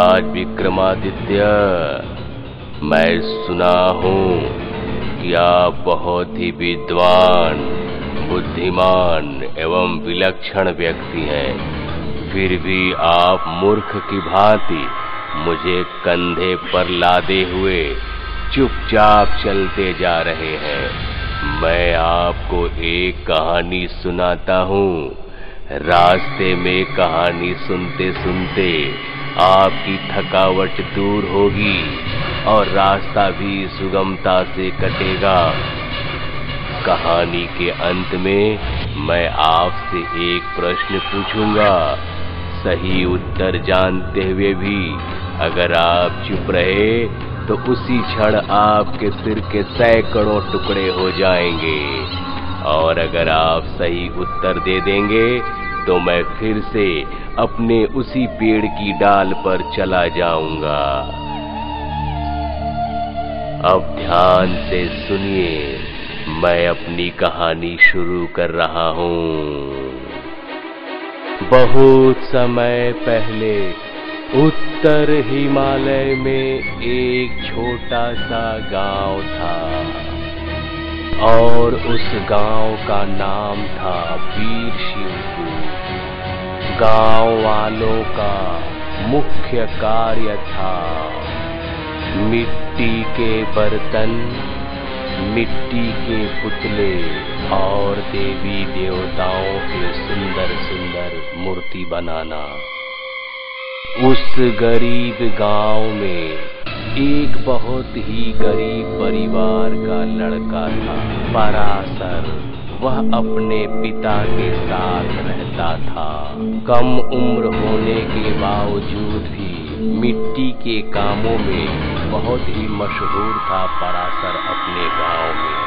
महाराज विक्रमादित्य, मैं सुना हूँ कि आप बहुत ही विद्वान, बुद्धिमान एवं विलक्षण व्यक्ति हैं। फिर भी आप मूर्ख की भांति मुझे कंधे पर लादे हुए चुपचाप चलते जा रहे हैं। मैं आपको एक कहानी सुनाता हूँ। रास्ते में कहानी सुनते सुनते आपकी थकावट दूर होगी और रास्ता भी सुगमता से कटेगा। कहानी के अंत में मैं आपसे एक प्रश्न पूछूंगा। सही उत्तर जानते हुए भी अगर आप चुप रहे तो उसी क्षण आपके सिर के सैकड़ों टुकड़े हो जाएंगे, और अगर आप सही उत्तर दे देंगे तो मैं फिर से अपने उसी पेड़ की डाल पर चला जाऊंगा। अब ध्यान से सुनिए, मैं अपनी कहानी शुरू कर रहा हूँ। बहुत समय पहले उत्तर हिमालय में एक छोटा सा गांव था, और उस गांव का नाम था वीरशिवपुर। गांव वालों का मुख्य कार्य था मिट्टी के बर्तन, मिट्टी के पुतले और देवी देवताओं के सुंदर सुंदर मूर्ति बनाना। उस गरीब गांव में एक बहुत ही गरीब परिवार का लड़का था, पराशर। वह अपने पिता के साथ रहता था। कम उम्र होने के बावजूद भी मिट्टी के कामों में बहुत ही मशहूर था पराशर अपने गांव में,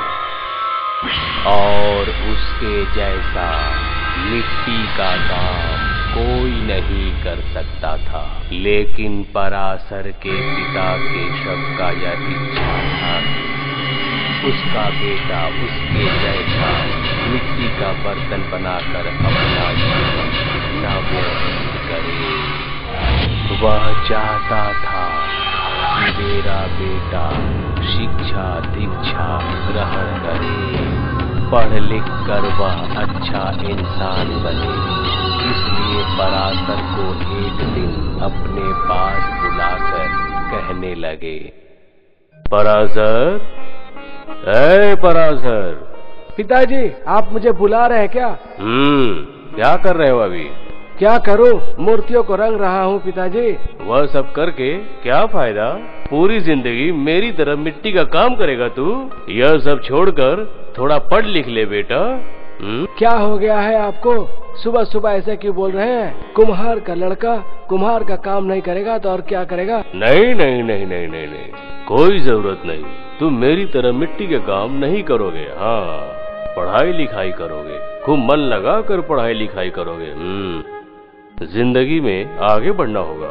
और उसके जैसा मिट्टी का काम कोई नहीं कर सकता था। लेकिन पराशर के पिता केशव का यह इच्छा था कि उसका बेटा उसके जैसा मिट्टी का बर्तन बनाकर अपना जीवन व्यतीत करे। वह चाहता था कि मेरा बेटा शिक्षा दीक्षा ग्रहण करे, पढ़ लिख कर वह अच्छा इंसान बने। इसलिए पराशर को एक दिन अपने पास बुलाकर कहने लगे, पराशर, ऐ पराशर। पिताजी, आप मुझे बुला रहे हैं क्या? क्या कर रहे हो अभी? क्या करूं? मूर्तियों को रंग रहा हूं पिताजी। वह सब करके क्या फायदा? पूरी जिंदगी मेरी तरह मिट्टी का काम करेगा तू? यह सब छोड़कर थोड़ा पढ़ लिख ले बेटा। क्या हो गया है आपको? सुबह सुबह ऐसे क्यों बोल रहे हैं? कुम्हार का लड़का कुम्हार का काम नहीं करेगा तो और क्या करेगा? नहीं नहीं नहीं नहीं नहीं नहीं, कोई जरूरत नहीं। तुम मेरी तरह मिट्टी के काम नहीं करोगे। हाँ, पढ़ाई लिखाई करोगे, खूब मन लगा कर पढ़ाई लिखाई करोगे। जिंदगी में आगे बढ़ना होगा।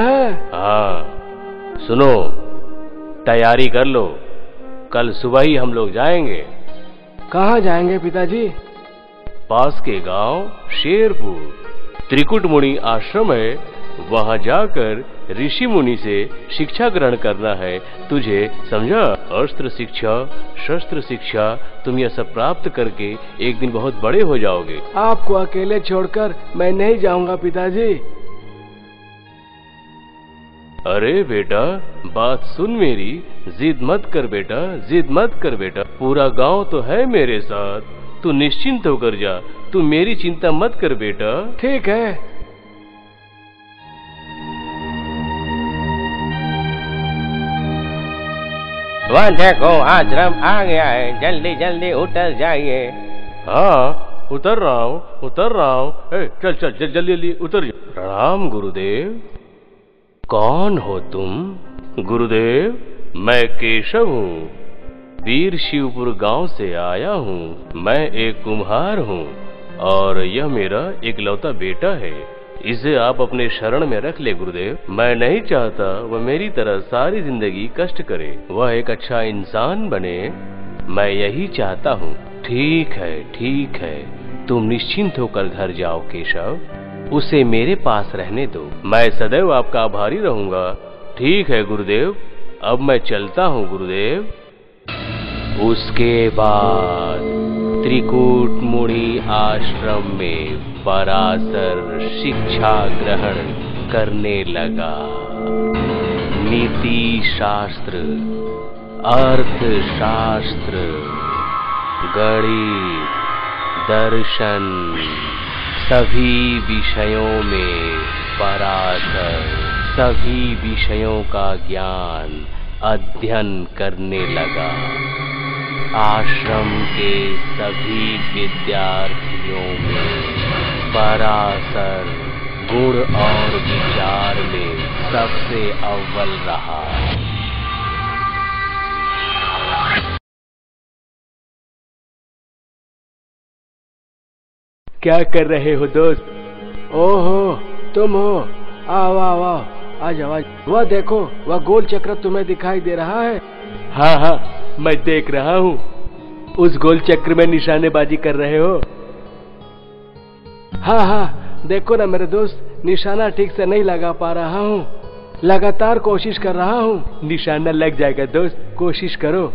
हाँ, सुनो, तैयारी कर लो, कल सुबह ही हम लोग जाएंगे। कहाँ जाएंगे पिताजी? पास के गांव शेरपुर त्रिकुट मुनि आश्रम है, वहां जाकर ऋषि मुनि से शिक्षा ग्रहण करना है तुझे, समझा? अस्त्र शिक्षा, शस्त्र शिक्षा, तुम यह सब प्राप्त करके एक दिन बहुत बड़े हो जाओगे। आपको अकेले छोड़कर मैं नहीं जाऊंगा पिताजी। अरे बेटा, बात सुन मेरी, जिद मत कर बेटा, जिद मत कर बेटा। पूरा गांव तो है मेरे साथ, तू निश्चिंत होकर जा, तू मेरी चिंता मत कर बेटा। ठीक है। वह देखो, आश्रम आ गया है, जल्दी जल्दी उतर जाइए। हाँ, उतर रहा हूँ, उतर रहा हूँ। चल चल जल्दी जल्दी उतर जा। प्रणाम गुरुदेव। कौन हो तुम? गुरुदेव, मैं केशव हूँ, वीरशिवपुर गांव से आया हूँ। मैं एक कुम्हार हूँ और यह मेरा इकलौता बेटा है। इसे आप अपने शरण में रख ले गुरुदेव। मैं नहीं चाहता वह मेरी तरह सारी जिंदगी कष्ट करे, वह एक अच्छा इंसान बने, मैं यही चाहता हूँ। ठीक है, तुम निश्चिंत होकर घर जाओ केशव। उसे मेरे पास रहने दो। मैं सदैव आपका आभारी रहूंगा। ठीक है गुरुदेव, अब मैं चलता हूँ गुरुदेव। उसके बाद त्रिकूट मुनि आश्रम में पराशर शिक्षा ग्रहण करने लगा। नीति शास्त्र, अर्थशास्त्र, गणित, दर्शन, सभी विषयों में पराशर सभी विषयों का ज्ञान अध्ययन करने लगा। आश्रम के सभी विद्यार्थियों में पराशर गुण और विचार में सबसे अव्वल रहा। क्या कर रहे हो दोस्त? ओहो, तुम हो? आओ आओ आओ, आ जाओ। वह देखो, वह गोल चक्र तुम्हें दिखाई दे रहा है? हाँ हाँ, मैं देख रहा हूँ। उस गोल चक्र में निशानेबाजी कर रहे हो? हाँ हाँ, देखो ना मेरे दोस्त, निशाना ठीक से नहीं लगा पा रहा हूँ। लगातार कोशिश कर रहा हूँ। निशाना लग जाएगा दोस्त, कोशिश करो।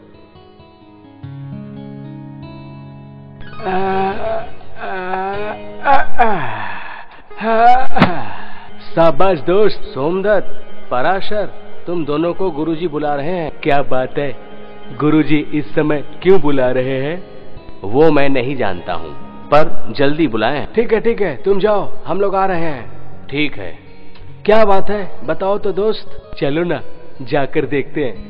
शाबाश दोस्त। सोमदत्त, पराशर, तुम दोनों को गुरुजी बुला रहे हैं। क्या बात है, गुरुजी इस समय क्यों बुला रहे हैं? वो मैं नहीं जानता हूँ, पर जल्दी बुलाएं। ठीक है, तुम जाओ, हम लोग आ रहे हैं। ठीक है। क्या बात है, बताओ तो दोस्त। चलो ना, जाकर देखते हैं।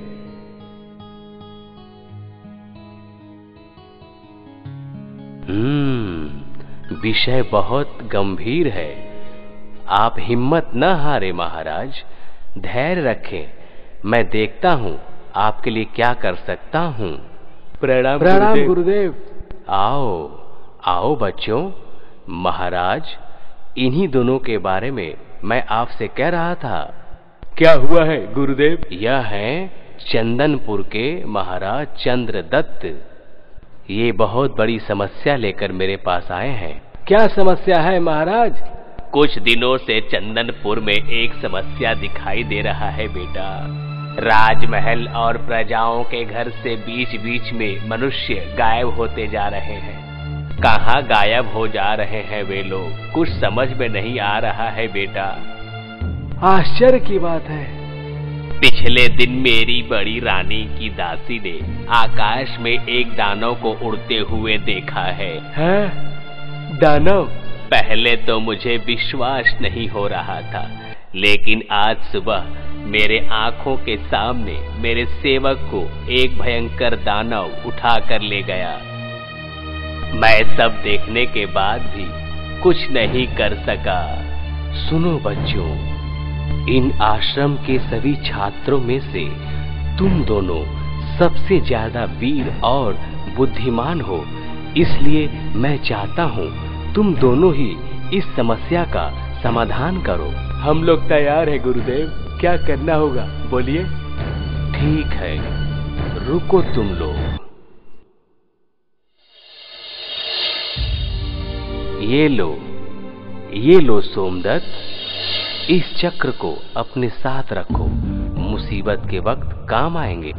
विषय बहुत गंभीर है। आप हिम्मत न हारे महाराज, धैर्य रखें। मैं देखता हूँ आपके लिए क्या कर सकता हूँ। प्रणाम गुरुदेव। आओ आओ बच्चों। महाराज, इन्हीं दोनों के बारे में मैं आपसे कह रहा था। क्या हुआ है गुरुदेव? यह है चंदनपुर के महाराज चंद्रदत्त। ये बहुत बड़ी समस्या लेकर मेरे पास आए हैं। क्या समस्या है महाराज? कुछ दिनों से चंदनपुर में एक समस्या दिखाई दे रहा है बेटा। राजमहल और प्रजाओं के घर से बीच बीच में मनुष्य गायब होते जा रहे हैं। कहाँ गायब हो जा रहे हैं वे लोग, कुछ समझ में नहीं आ रहा है बेटा। आश्चर्य की बात है। पिछले दिन मेरी बड़ी रानी की दासी ने आकाश में एक दानव को उड़ते हुए देखा है। दानव? पहले तो मुझे विश्वास नहीं हो रहा था, लेकिन आज सुबह मेरे आंखों के सामने मेरे सेवक को एक भयंकर दानव उठा कर ले गया। मैं सब देखने के बाद भी कुछ नहीं कर सका। सुनो बच्चों, इन आश्रम के सभी छात्रों में से तुम दोनों सबसे ज्यादा वीर और बुद्धिमान हो, इसलिए मैं चाहता हूँ तुम दोनों ही इस समस्या का समाधान करो। हम लोग तैयार हैं गुरुदेव, क्या करना होगा बोलिए। ठीक है, रुको तुम लोग। ये लो सोमदत्त, इस चक्र को अपने साथ रखो, मुसीबत के वक्त काम आएंगे।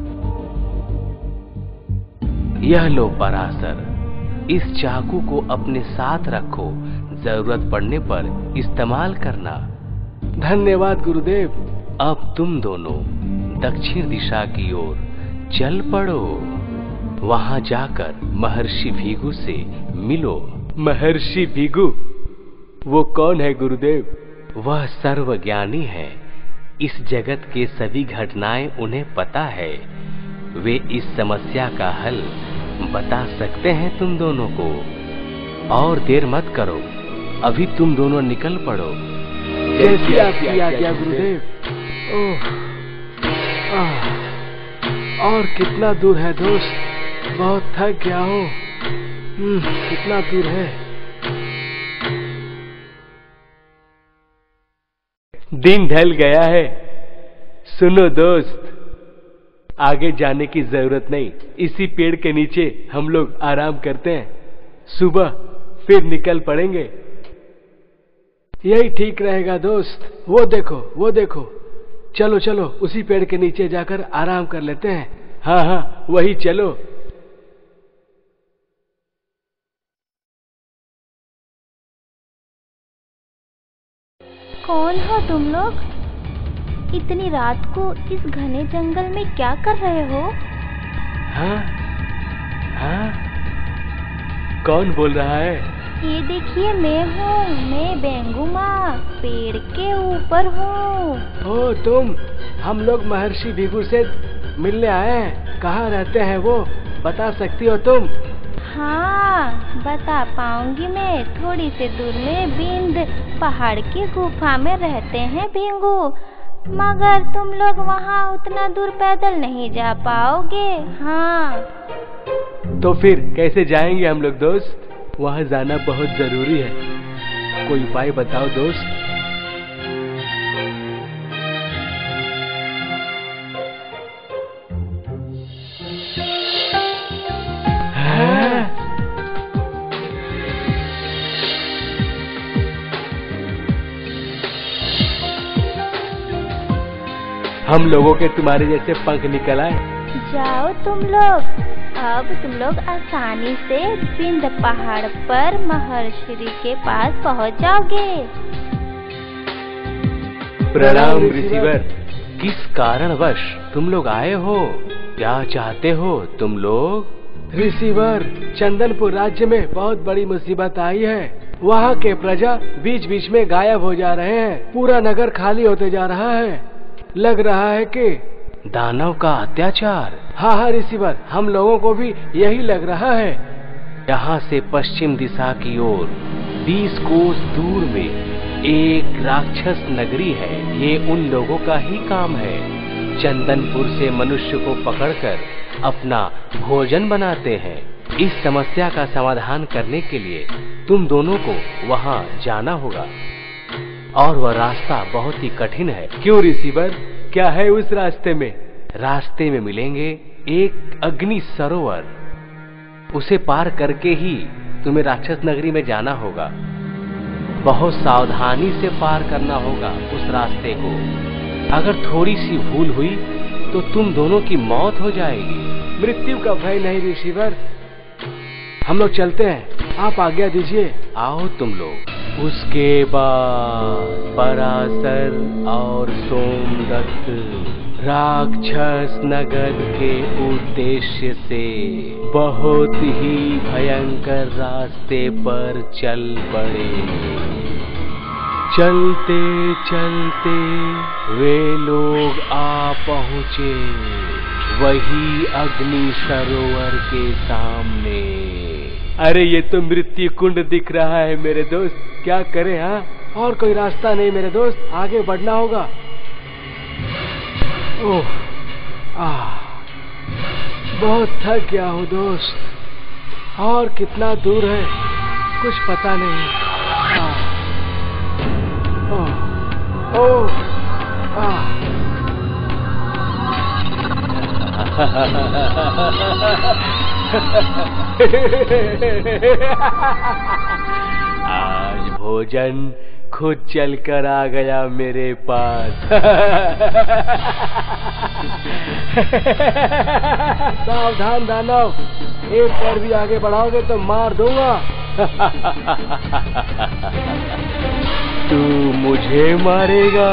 यह लो पराशर, इस चाकू को अपने साथ रखो, जरूरत पड़ने पर इस्तेमाल करना। धन्यवाद गुरुदेव। अब तुम दोनों दक्षिण दिशा की ओर चल पड़ो। वहां जाकर महर्षि भीगु से मिलो। महर्षि भीगु? वो कौन है गुरुदेव? वह सर्वज्ञानी है। इस जगत के सभी घटनाएं उन्हें पता है। वे इस समस्या का हल बता सकते हैं तुम दोनों को। और देर मत करो, अभी तुम दोनों निकल पड़ो। जैसी आपकी आज्ञा गुरुदेव। और कितना दूर है दोस्त? बहुत थक गया हूँ। कितना दूर है? दिन ढल गया है। सुनो दोस्त, आगे जाने की जरूरत नहीं, इसी पेड़ के नीचे हम लोग आराम करते हैं। सुबह फिर निकल पड़ेंगे। यही ठीक रहेगा दोस्त। वो देखो, वो देखो। चलो चलो उसी पेड़ के नीचे जाकर आराम कर लेते हैं। हाँ हाँ वही चलो। कौन हो तुम लोग? इतनी रात को इस घने जंगल में क्या कर रहे हो? हाँ हाँ, कौन बोल रहा है? ये देखिए मैं हूँ, मैं बेंगू माँ, पेड़ के ऊपर हूँ। ओ तुम, हम लोग महर्षि भिगु से मिलने आए हैं। कहाँ रहते हैं वो, बता सकती हो तुम? हाँ बता पाऊंगी मैं। थोड़ी सी दूर में बिंद पहाड़ की गुफा में रहते हैं भिंगू, मगर तुम लोग वहाँ उतना दूर पैदल नहीं जा पाओगे। हाँ तो फिर कैसे जाएंगे हम लोग दोस्त? वहाँ जाना बहुत जरूरी है, कोई उपाय बताओ दोस्त। हम लोगों के तुम्हारे जैसे पंख निकल आए। जाओ तुम लोग, अब तुम लोग आसानी से बिंद पहाड़ पर महर्षि के पास पहुंच जाओगे। प्रणाम ऋषिवर। किस कारणवश तुम लोग आए हो? क्या चाहते हो तुम लोग? ऋषिवर, चंदनपुर राज्य में बहुत बड़ी मुसीबत आई है। वहाँ के प्रजा बीच बीच में गायब हो जा रहे हैं। पूरा नगर खाली होते जा रहा है। लग रहा है कि दानव का अत्याचार। हाँ हाँ ऋषिवर, हम लोगों को भी यही लग रहा है। यहाँ से पश्चिम दिशा की ओर 20 कोस दूर में एक राक्षस नगरी है। ये उन लोगों का ही काम है। चंदनपुर से मनुष्य को पकड़कर अपना भोजन बनाते हैं। इस समस्या का समाधान करने के लिए तुम दोनों को वहाँ जाना होगा, और वह रास्ता बहुत ही कठिन है। क्यों ऋषिवर, क्या है उस रास्ते में? रास्ते में मिलेंगे एक अग्नि सरोवर। उसे पार करके ही तुम्हें राक्षस नगरी में जाना होगा। बहुत सावधानी से पार करना होगा उस रास्ते को। अगर थोड़ी सी भूल हुई तो तुम दोनों की मौत हो जाएगी। मृत्यु का भय नहीं ऋषिवर, हम लोग चलते हैं। आप आज्ञा दीजिए। आओ तुम लोग। उसके बाद पराशर और सोमदत्त राक्षस नगर के उद्देश्य से बहुत ही भयंकर रास्ते पर चल पड़े। चलते चलते वे लोग आ पहुँचे वही अग्नि सरोवर के सामने। अरे ये तो मृत्यु कुंड दिख रहा है मेरे दोस्त, क्या करें? हाँ, और कोई रास्ता नहीं मेरे दोस्त, आगे बढ़ना होगा। ओह, बहुत थक गया हूँ दोस्त। और कितना दूर है कुछ पता नहीं। आज भोजन खुद चलकर आ गया मेरे पास। सावधान दानव, एक पैर भी आगे बढ़ाओगे तो मार दूंगा। तू मुझे मारेगा?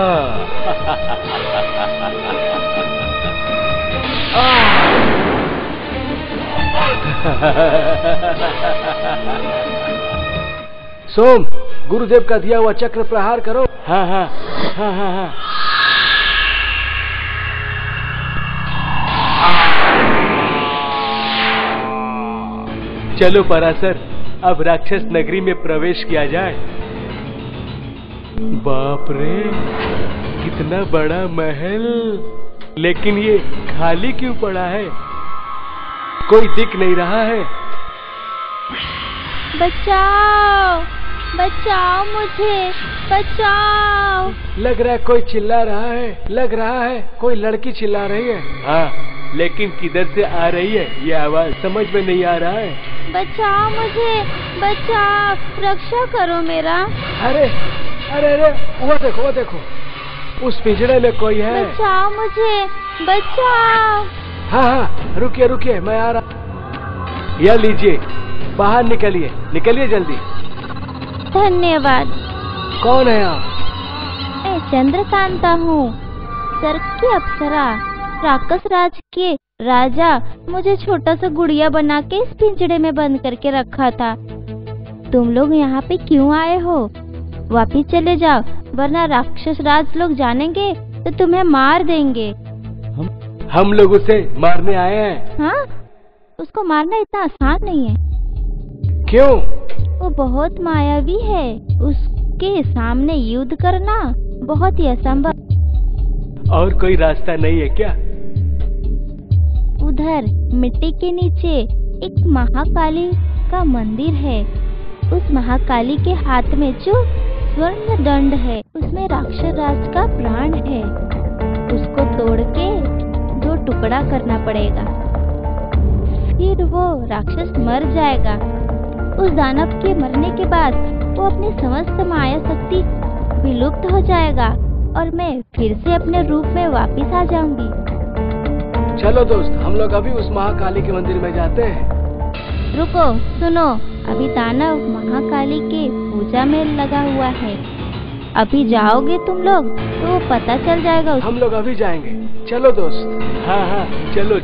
सोम, गुरुदेव का दिया हुआ चक्र प्रहार करो। हाँ हाँ हाँ हाँ हाँ। चलो पराशर, अब राक्षस नगरी में प्रवेश किया जाए। बाप रे, कितना बड़ा महल, लेकिन ये खाली क्यों पड़ा है? कोई दिख नहीं रहा है। बचाओ, बचाओ मुझे, बचाओ। लग रहा है कोई चिल्ला रहा है, लग रहा है कोई लड़की चिल्ला रही है। हाँ, लेकिन किधर से आ रही है ये आवाज समझ में नहीं आ रहा है। बचाओ मुझे, बचाओ, रक्षा करो मेरा। अरे अरे अरे वो देखो उस पिंजरे में कोई है। बचाओ मुझे, बचाओ। हाँ रुकिए मैं आ रहा। यह लीजिए, बाहर निकलिए जल्दी। धन्यवाद। कौन है आप? मैं चंद्रकांता हूँ, स्वर्ग की अप्सरा, राक्षस राज के राजा। मुझे छोटा सा गुड़िया बना के इस पिंजरे में बंद करके रखा था। तुम लोग यहाँ पे क्यों आए हो? वापिस चले जाओ, वरना राक्षस राज लोग जानेंगे तो तुम्हें मार देंगे। हम लोग उसे मारने आए हैं। हाँ, उसको मारना इतना आसान नहीं है। क्यों? वो बहुत मायावी है, उसके सामने युद्ध करना बहुत ही असंभव। और कोई रास्ता नहीं है क्या? उधर मिट्टी के नीचे एक महाकाली का मंदिर है। उस महाकाली के हाथ में जो स्वर्ण दंड है, उसमें राक्षस राज का प्राण है। उसको तोड़ के 2 टुकड़ा करना पड़ेगा, फिर वो राक्षस मर जाएगा। उस दानव के मरने के बाद वो अपनी समस्त माया शक्ति विलुप्त हो जाएगा और मैं फिर से अपने रूप में वापिस आ जाऊंगी। चलो दोस्त, हम लोग अभी उस महाकाली के मंदिर में जाते हैं। रुको, सुनो, अभी दानव महाकाली के पूजा में लगा हुआ है। अभी जाओगे तुम लोग तो पता चल जाएगा उसको। हम लोग अभी जाएंगे, चलो दोस्त। हाँ चलो।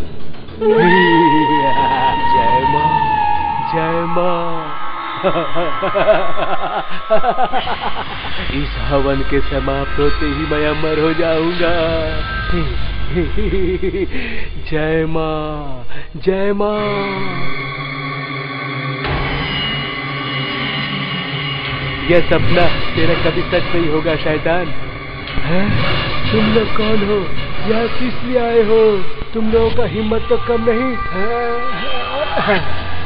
जय माँ। इस हवन के समाप्त होते ही मैं अमर हो जाऊंगा। जय माँ। यह सपना तेरा कभी सच नहीं होगा शैतान। हैं? तुम लोग कौन हो? यहाँ किस लिए आए हो? तुम लोगों का हिम्मत तो कम नहीं है?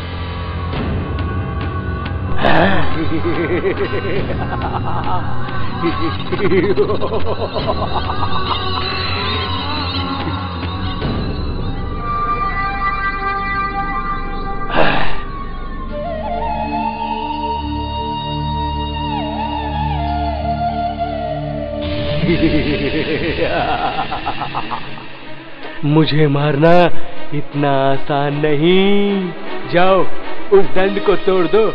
मुझे मारना इतना आसान नहीं। जाओ, उस दंड को तोड़ दो।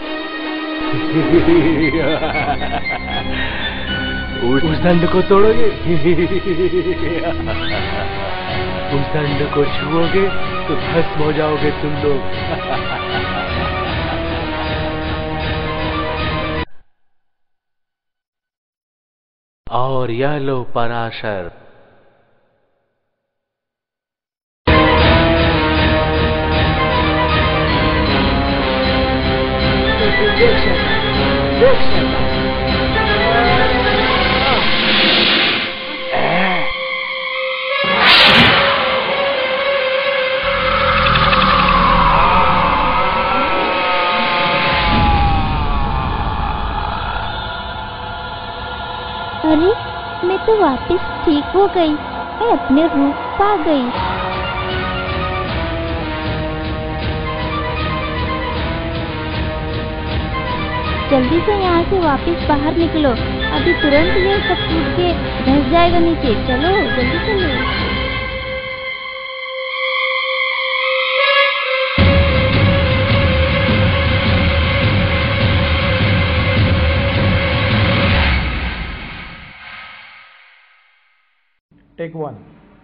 उस दंड को तोड़ोगे? उस दंड को छुओगे तो भस्म हो जाओगे तुम लोग। और यह लो पराशर। अरे, मैं तो वापस ठीक हो गई। मैं अपने रूप पा गई। जल्दी से यहाँ से वापस बाहर निकलो, अभी तुरंत ये सब टूट के धंस जाएगा नीचे। चलो, जल्दी चलो। टेक 1।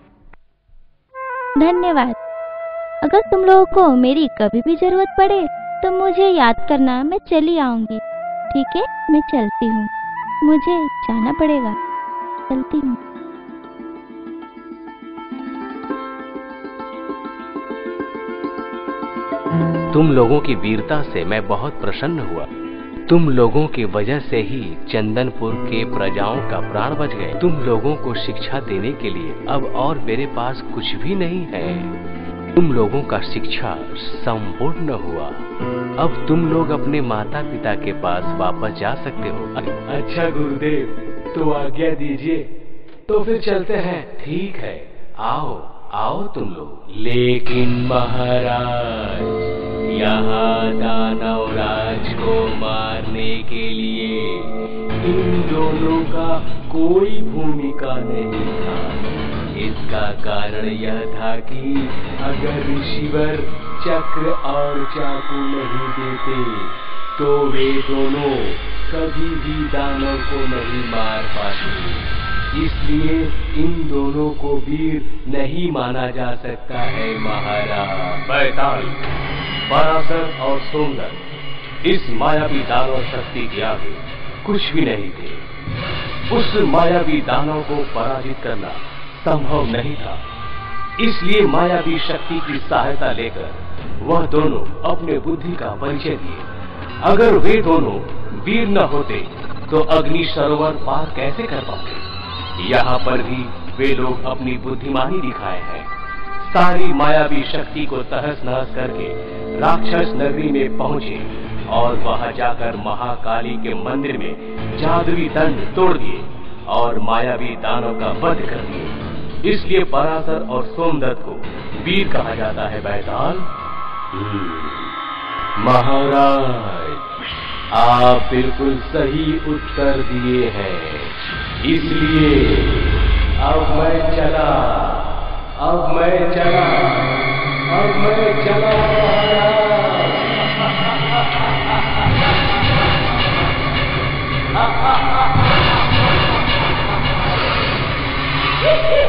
धन्यवाद। अगर तुम लोगों को मेरी कभी भी जरूरत पड़े तो मुझे याद करना, मैं चली आऊंगी। ठीक है, मैं चलती हूँ, मुझे जाना पड़ेगा। चलती हूँ। तुम लोगों की वीरता से मैं बहुत प्रसन्न हुआ। तुम लोगों की वजह से ही चंदनपुर के प्रजाओं का प्राण बच गए। तुम लोगों को शिक्षा देने के लिए अब और मेरे पास कुछ भी नहीं है। तुम लोगों का शिक्षा संपूर्ण हुआ। अब तुम लोग अपने माता पिता के पास वापस जा सकते हो। अच्छा गुरुदेव, तो आज्ञा दीजिए। तो फिर चलते हैं। ठीक है, आओ तुम लोग। लेकिन महाराज, यहाँ दानव राज को मारने के लिए इन दोनों का कोई भूमिका नहीं था। इसका कारण यह था कि अगर ऋषिवर चक्र और चाकू नहीं देते तो वे दोनों कभी भी दानव को नहीं मार पाते। इसलिए इन दोनों को वीर नहीं माना जा सकता है महाराज। बैताल, पराशर और सोमदत्त इस मायावी दानव शक्ति के आगे कुछ भी नहीं थे। उस मायावी दानव को पराजित करना संभव नहीं था। इसलिए मायावी शक्ति की सहायता लेकर वह दोनों अपने बुद्धि का परिचय दिए। अगर वे दोनों वीर न होते तो अग्नि सरोवर पार कैसे कर पाते। यहाँ पर भी वे लोग अपनी बुद्धिमानी दिखाए हैं। सारी मायावी शक्ति को तहस नहस करके राक्षस नगरी में पहुंचे और वहां जाकर महाकाली के मंदिर में जादुई दंड तोड़ दिए और मायावी दानव का वध कर दिए। इसलिए पराशर और सोमदत्त को वीर कहा जाता है बैताल। महाराज, आप बिल्कुल सही उत्तर दिए हैं। इसलिए अब मैं चला महाराज।